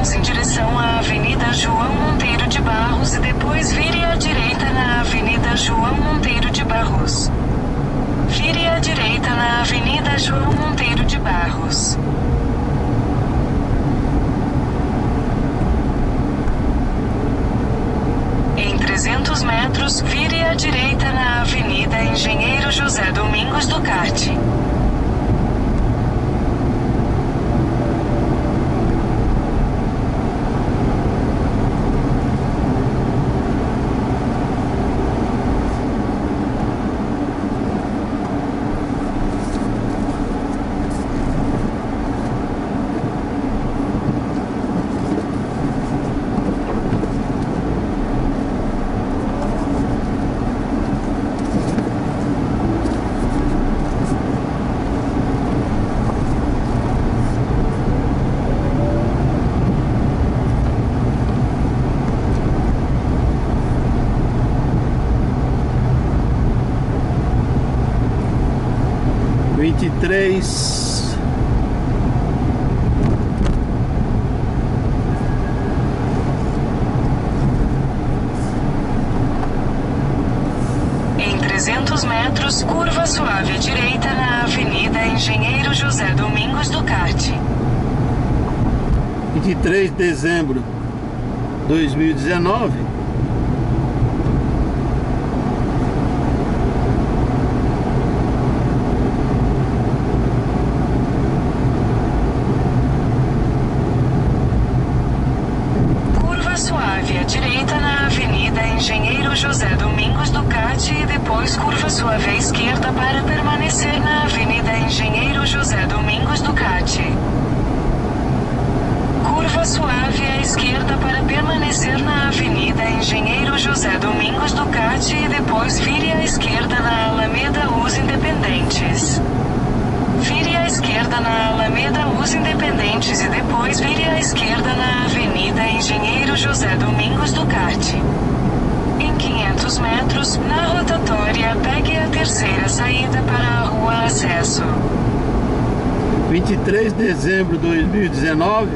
metros em direção à Avenida João Monteiro de Barros e depois vire à direita na Avenida João Monteiro de Barros. Vire à direita na Avenida João Monteiro de Barros. Em 300 metros, vire à direita na Avenida Engenheiro José Domingos Ducati. Em 300 metros, curva suave à direita na Avenida Engenheiro José Domingos Ducati. 23 de dezembro de 2019. Engenheiro José Domingos Ducati e depois curva suave à esquerda para permanecer na Avenida Engenheiro José Domingos Ducati. Curva suave à esquerda para permanecer na Avenida Engenheiro José Domingos Ducati e depois vire à esquerda na Alameda Os Independentes. Vire à esquerda na Alameda Os Independentes e depois vire à esquerda na Avenida Engenheiro José Domingos Ducati. Em 500 metros, na rotatória, pegue a terceira saída para a Rua Acesso. 23 de dezembro de 2019.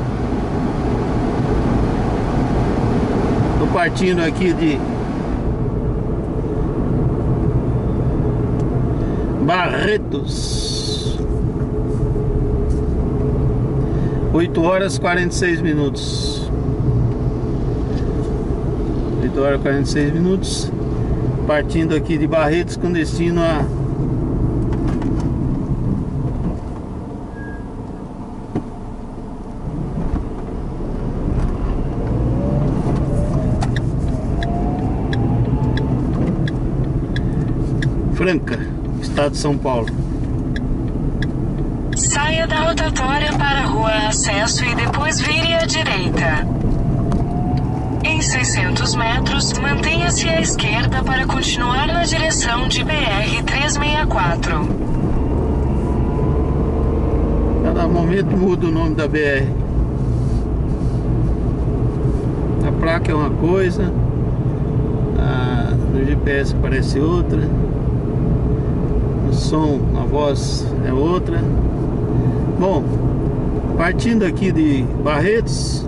Estou partindo aqui de Barretos. 8 horas e 46 minutos. 8 horas e 46 minutos. Partindo aqui de Barretos com destino a Franca, estado de São Paulo. Saia da rotatória para a Rua Acesso e depois vire à direita. Em 600 metros, mantenha-se à esquerda para continuar na direção de BR-364. Cada momento muda o nome da BR. A placa é uma coisa, no GPS aparece outra, o som, a voz é outra. Bom, partindo aqui de Barretos,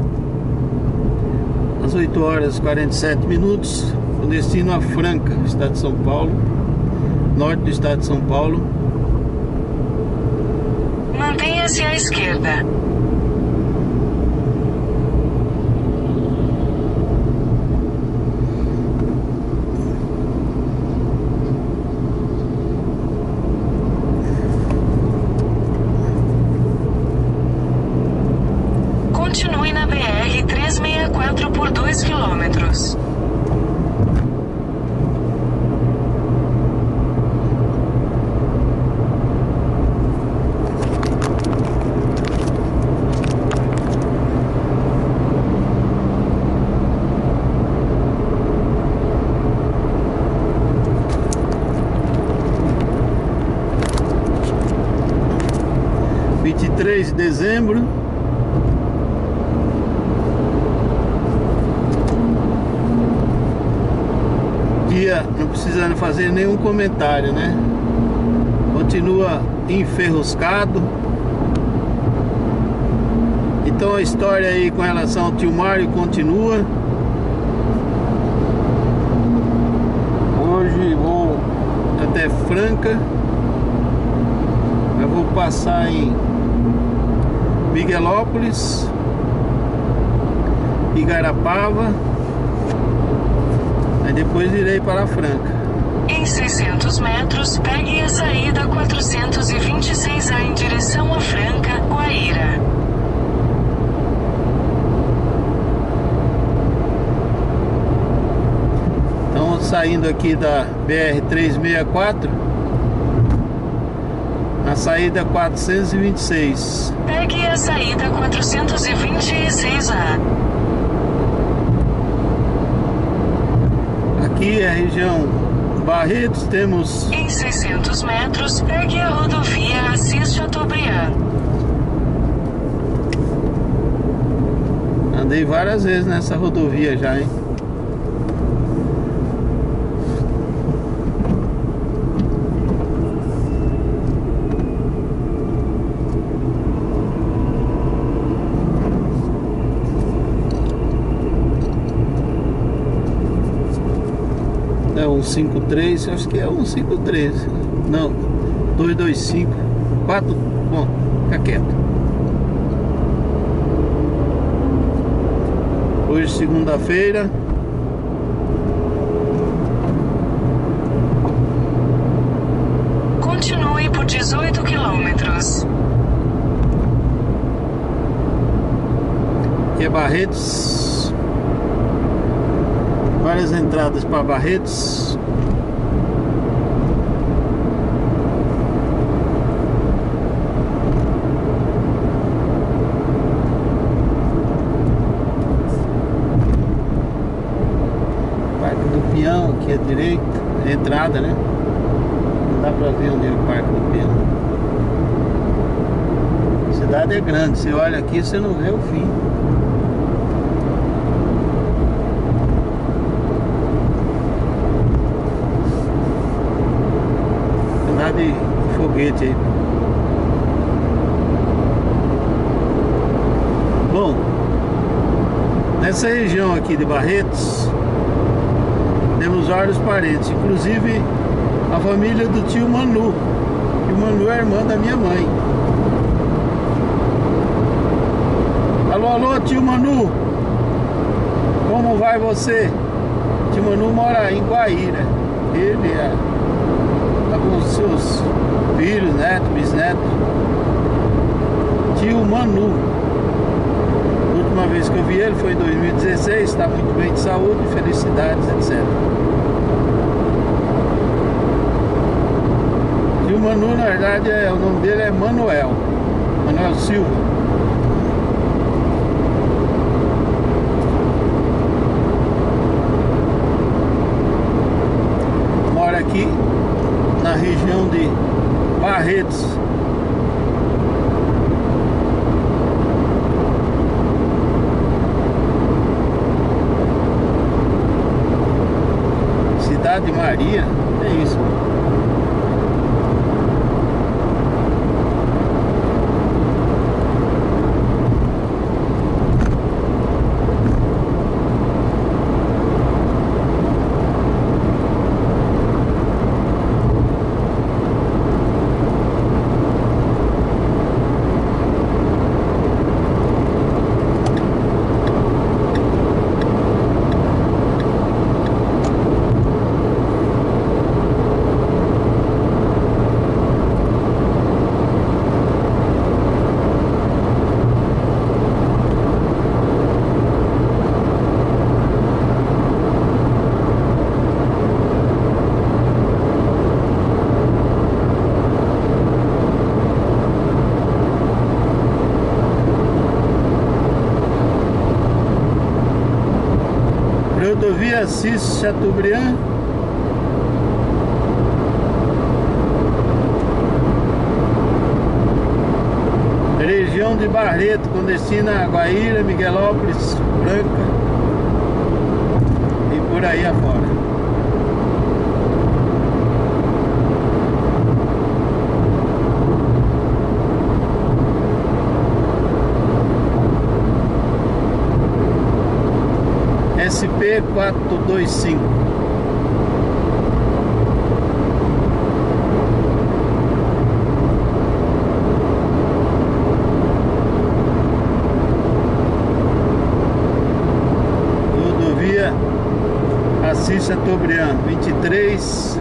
às 8 horas e 47 minutos, com destino a Franca, estado de São Paulo, norte do estado de São Paulo. Mantenha-se à esquerda. Continue na BR-364 por 2 quilômetros. De dezembro, dia, não precisa fazer nenhum comentário, né? Continua enferruscado e Então a história aí com relação ao tio Mário continua. Hoje vou até Franca. Eu vou passar em Miguelópolis, Igarapava, aí depois irei para Franca. Em 600 metros, pegue a saída 426A em direção a Franca, Guaíra. Então, saindo aqui da BR-364, na saída 426. Pegue a saída 426A. Aqui é a região Barretos, temos... Em 600 metros, pegue a rodovia Assis Chateaubriand. Andei várias vezes nessa rodovia já, hein? É 153, acho que é 153. Não, 225, 4. Bom, fica quieto. Hoje, segunda-feira. Continue por 18 quilômetros. Aqui é Barretos. Várias entradas para Barretos. Parque do Peão aqui à direita, é entrada, né? Não dá para ver onde é o Parque do Peão. A cidade é grande, você olha aqui, você não vê o fim. De foguete aí. Bom, nessa região aqui de Barretos temos vários parentes, inclusive a família do tio Manu. E o Manu é irmã da minha mãe. Alô, alô, tio Manu, como vai você? Tio Manu mora em Guaíra. Ele com os seus filhos, netos, bisnetos. Tio Manu. A última vez que eu vi ele foi em 2016. Está muito bem de saúde, felicidades, etc. Tio Manu, na verdade, o nome dele é Manuel Silva. Mora aqui na região de Barretos. Cidade de Maria, é isso. Rodovia Assis Chateaubriand. Região de Barreto, com destino a Guaíra, Miguelópolis, Franca e por aí afora. SP425. Rodovia Assis Chateaubriand, 23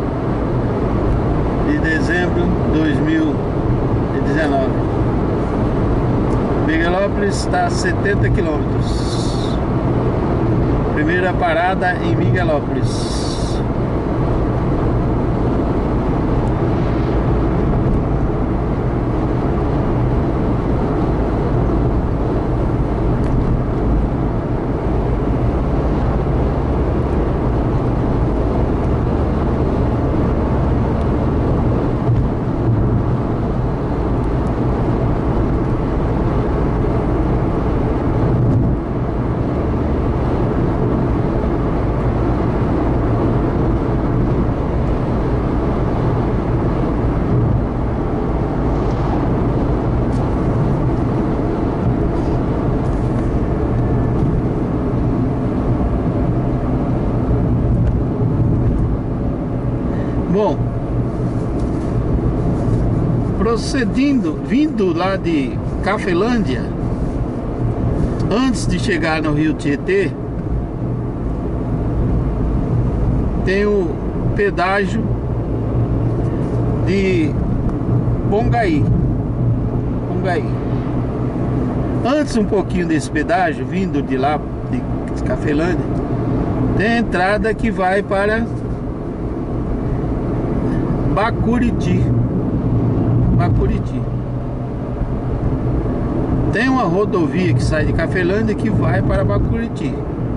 de dezembro de 2019. Miguelópolis está a 70 quilômetros. Primeira parada em Miguelópolis. Bom, procedindo, vindo lá de Cafelândia, antes de chegar no Rio Tietê, tem o pedágio de Bongaí. Antes um pouquinho desse pedágio, vindo de lá de Cafelândia, tem a entrada que vai para Bacuriti. Tem uma rodovia que sai de Cafelândia que vai para Bacuriti.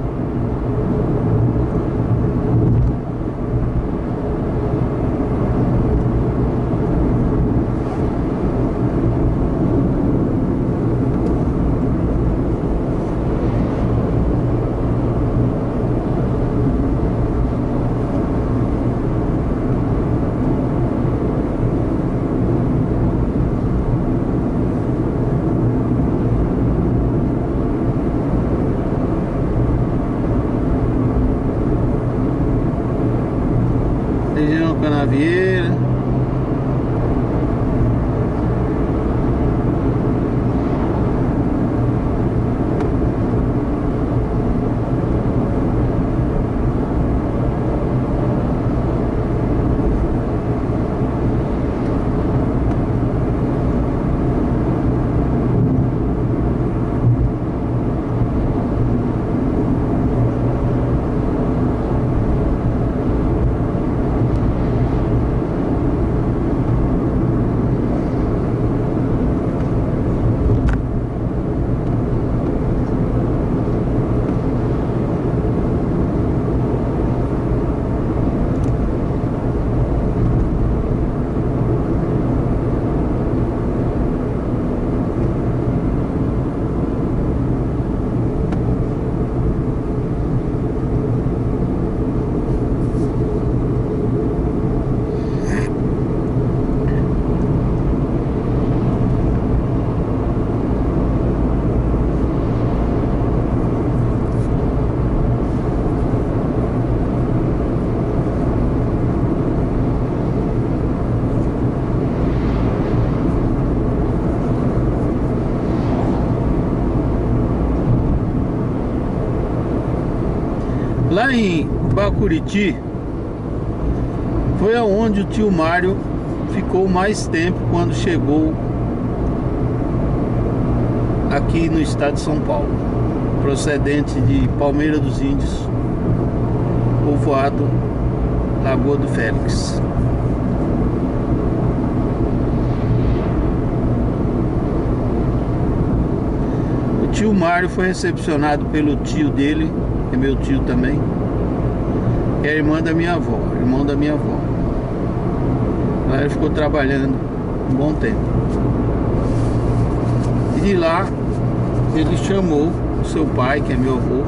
Região Canavieira. Lá em Bacuriti foi aonde o tio Mário ficou mais tempo quando chegou aqui no estado de São Paulo, procedente de Palmeira dos Índios, povoado Lagoa do Félix. O tio Mário foi recepcionado pelo tio dele, que é meu tio também, que é a irmã da minha avó, irmão da minha avó. Lá ele ficou trabalhando um bom tempo. E de lá ele chamou o seu pai, que é meu avô,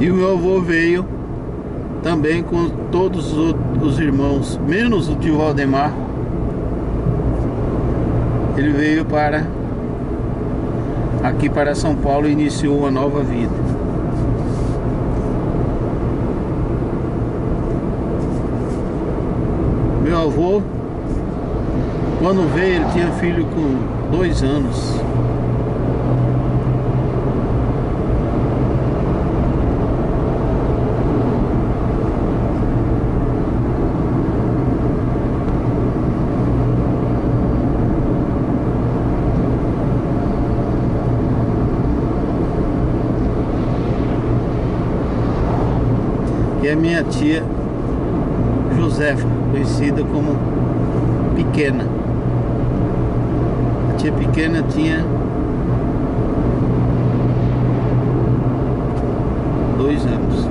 E o meu avô veio também com todos os irmãos, menos o tio Valdemar. Ele veio aqui para São Paulo e iniciou uma nova vida. Meu avô, quando veio, ele tinha filho com 2 anos. E a minha tia Josefa, conhecida como Pequena. A tia Pequena tinha 2 anos.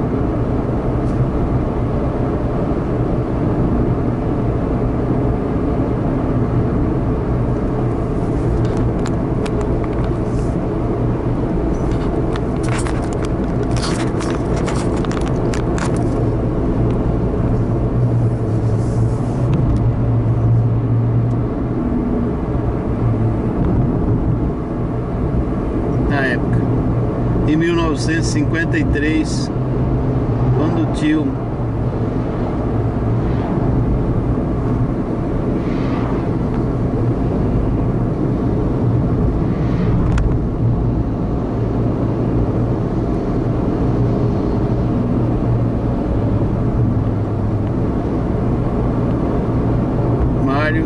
Em 1953, quando o tio Mário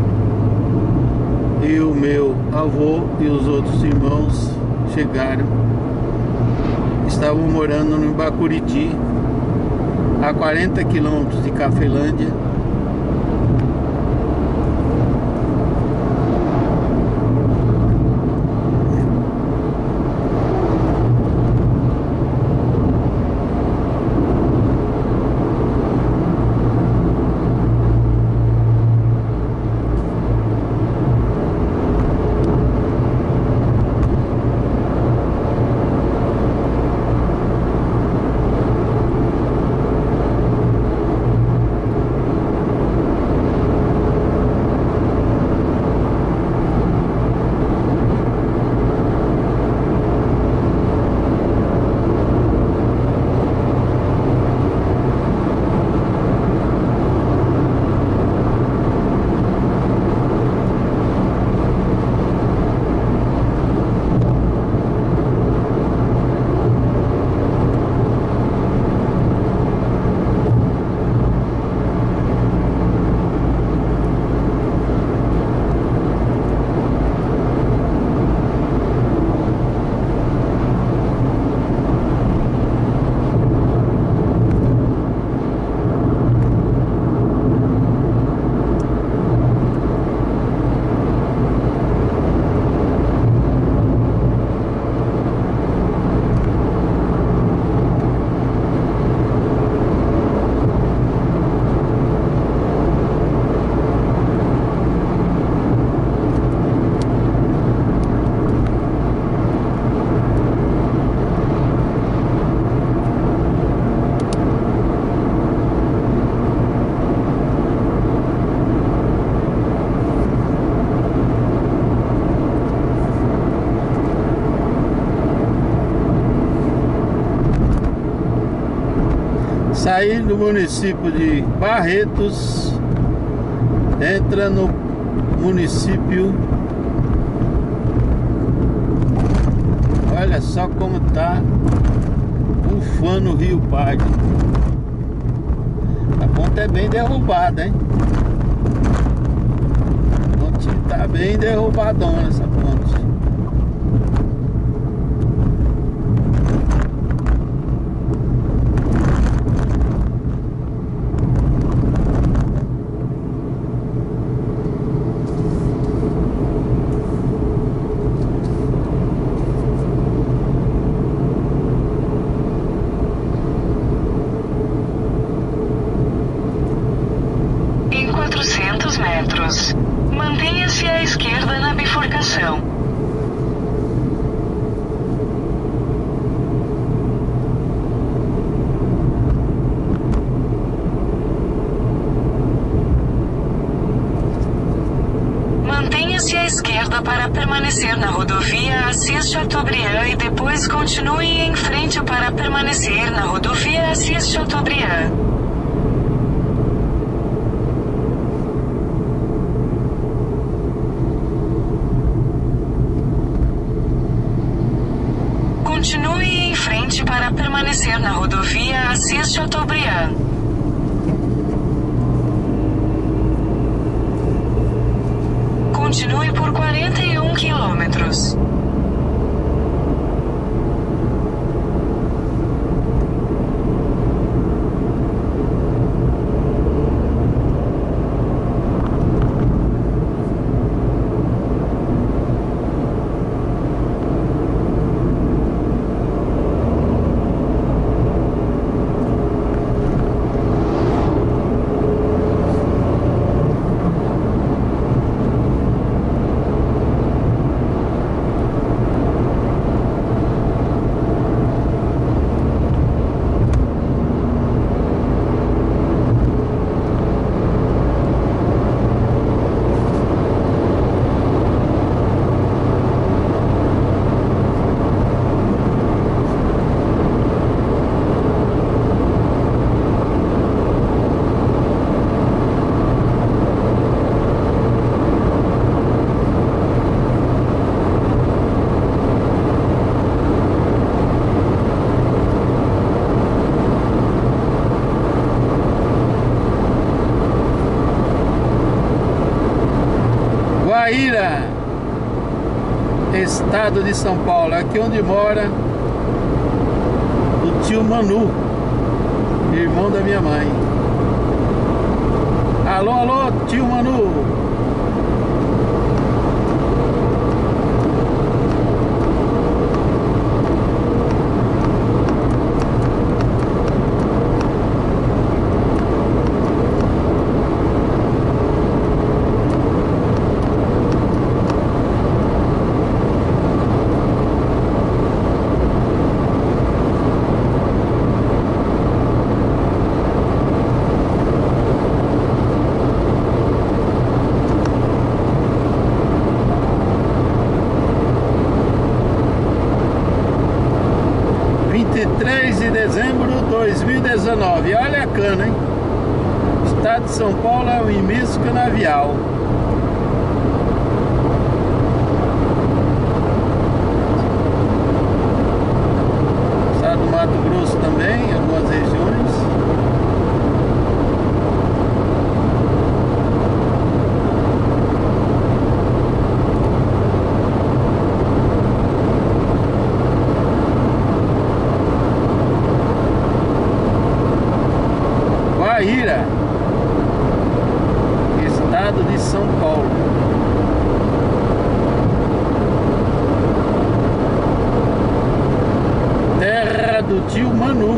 e o meu avô e os outros irmãos chegaram, estavam morando no Bacuriti, a 40 quilômetros de Cafelândia. Sair do município de Barretos, entra no município. Olha só como tá ufando o Rio Pardo. A ponte é bem derrubada, hein? A ponte tá bem derrubadona, essa ponte. Mantenha-se à esquerda na bifurcação. Mantenha-se à esquerda para permanecer na rodovia Assis Chateaubriand e depois continue em frente para permanecer na rodovia Assis Chateaubriand. Continue em frente para permanecer na rodovia Assis Chateaubriand. Continue por 41 quilômetros. Guaíra, estado de São Paulo, aqui onde mora o tio Manu, irmão da minha mãe. Alô, alô, tio Manu. De dezembro de 2019. Olha a cana, hein? O estado de São Paulo é um imenso canavial. O estado do Mato Grosso também, em algumas regiões. Guaíra, estado de São Paulo. Terra do tio Manu.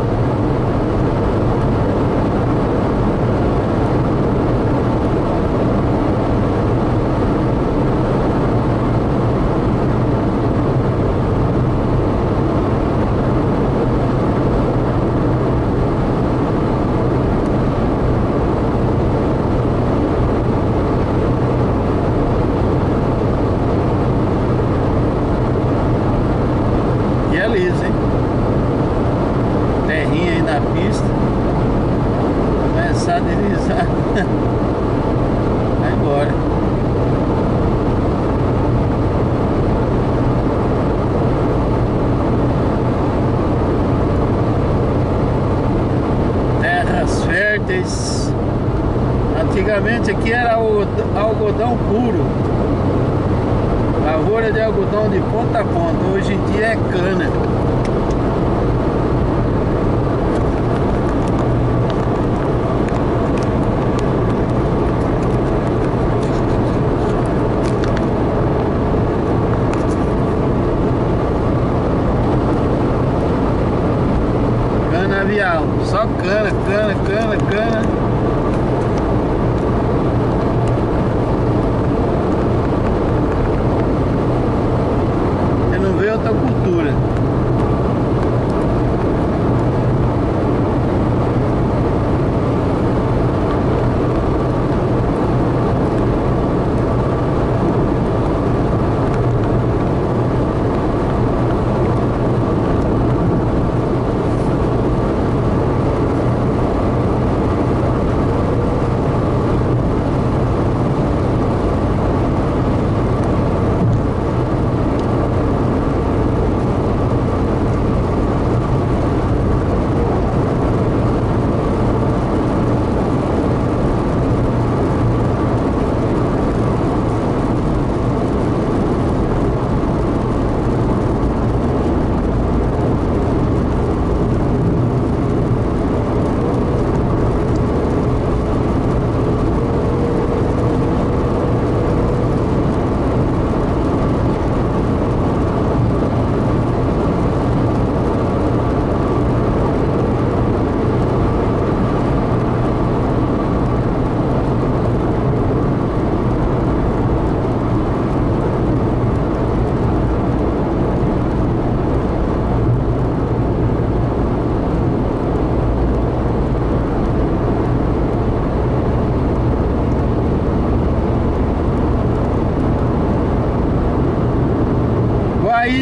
Hein? Terrinha aí na pista. Começar a deslizar. Vai embora. Terras férteis. Antigamente aqui era o algodão puro. Lavoura de algodão de ponta a ponta. Hoje em dia é cana. Canavial. Só cana, cana, cana, cana. Outra cultura.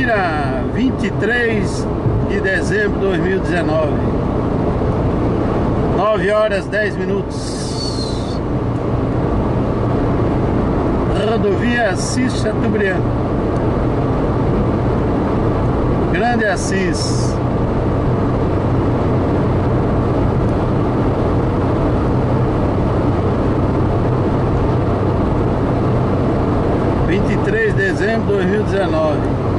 Guaíra, 23 de dezembro de 2019, 9 horas 10 minutos. Rodovia Assis Chateaubriand, Grande Assis. De dezembro de 2019,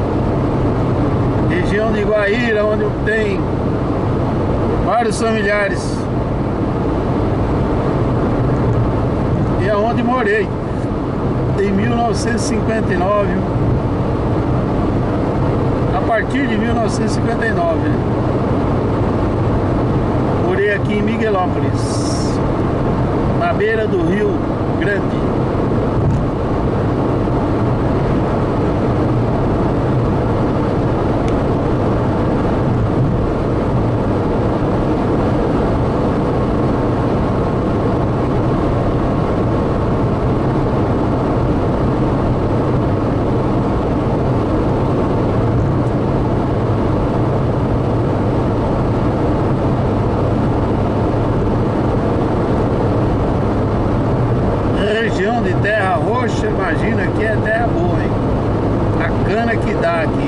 região de Guaíra, onde tem vários familiares e é onde morei em 1959, a partir de 1959, né? Morei aqui em Miguelópolis, na beira do Rio Grande. De terra roxa, imagina que é terra boa, hein? A cana que dá aqui.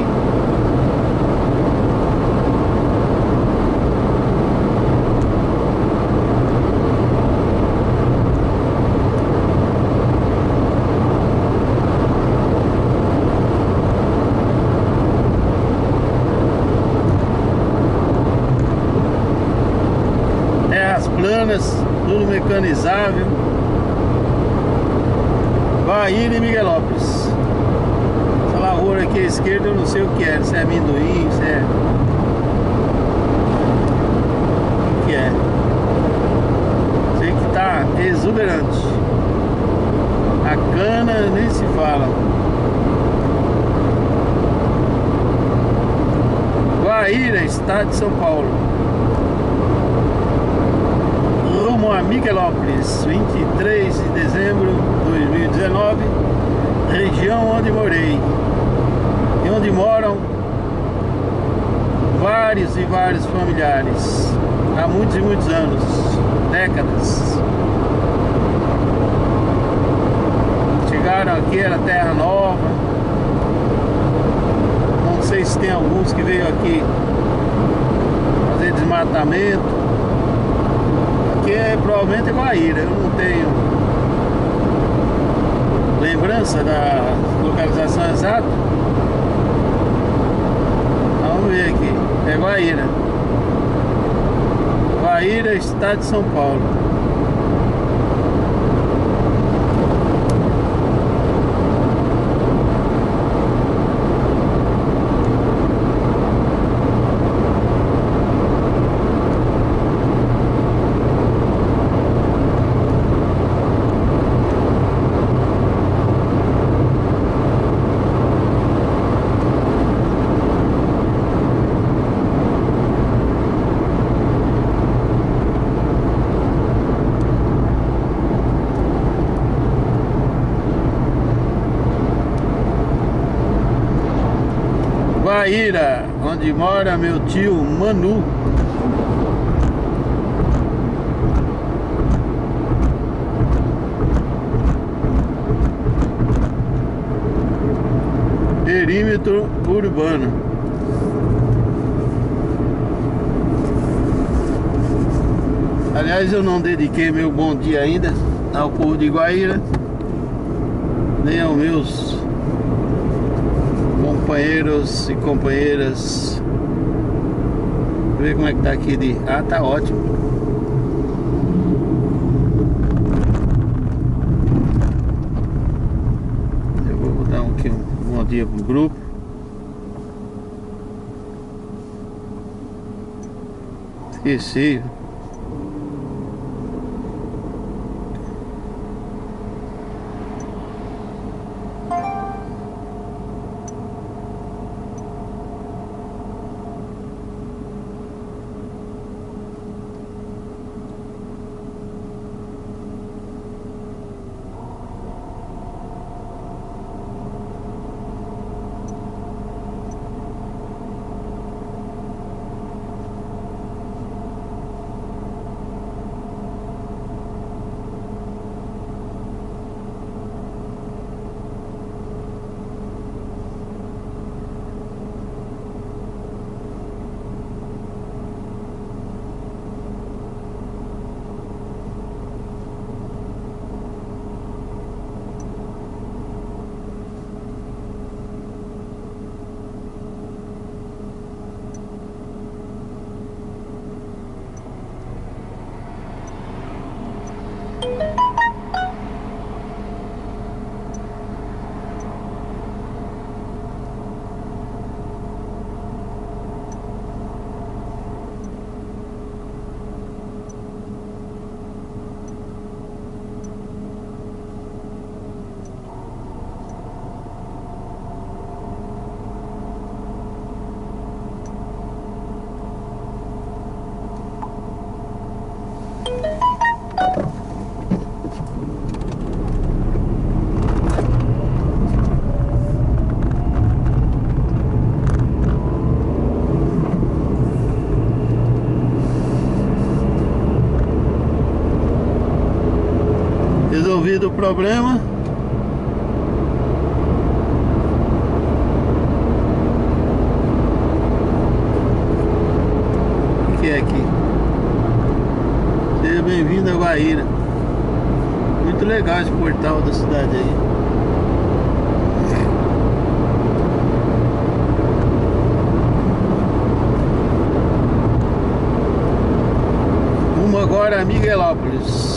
Terras planas, tudo mecanizável. Guaíra e Miguelópolis. Essa lavoura aqui à esquerda eu não sei o que é. Se é amendoim, se é... O que é? Sei que tá exuberante. A cana nem se fala. Guaíra, estado de São Paulo. Rumo a Miguelópolis, 23 de dezembro de 2019, região onde morei e onde moram vários e vários familiares há muitos e muitos anos, décadas. Chegaram aqui, era terra nova. Não sei se tem alguns que veio aqui fazer desmatamento. Aqui provavelmente é Guaíra, eu não tenho lembrança da localização exata. Vamos ver aqui, é Guaíra. Guaíra, estado de São Paulo. Guaíra, onde mora meu tio Manu. Perímetro urbano. Aliás, eu não dediquei meu bom dia ainda ao povo de Guaíra, nem aos meus companheiros e companheiras. Vamos ver como é que tá aqui de... Ah, tá ótimo. Eu vou dar aqui um bom dia pro grupo. Esqueci. resolvido o problema. O que é aqui? Seja bem-vindo a Guaíra. Muito legal esse portal da cidade aí. Rumo agora a Miguelópolis.